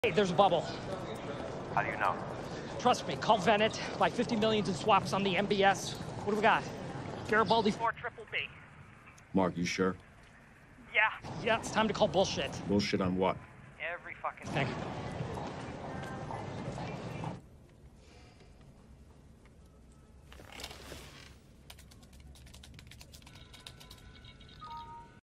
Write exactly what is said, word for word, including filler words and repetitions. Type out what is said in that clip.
Hey, there's a bubble. How do you know? Trust me, call Vennett, buy fifty millions in swaps on the M B S. What do we got? Garibaldi four triple B. Mark, you sure? Yeah, yeah, it's time to call bullshit. Bullshit on what? Every fucking thing.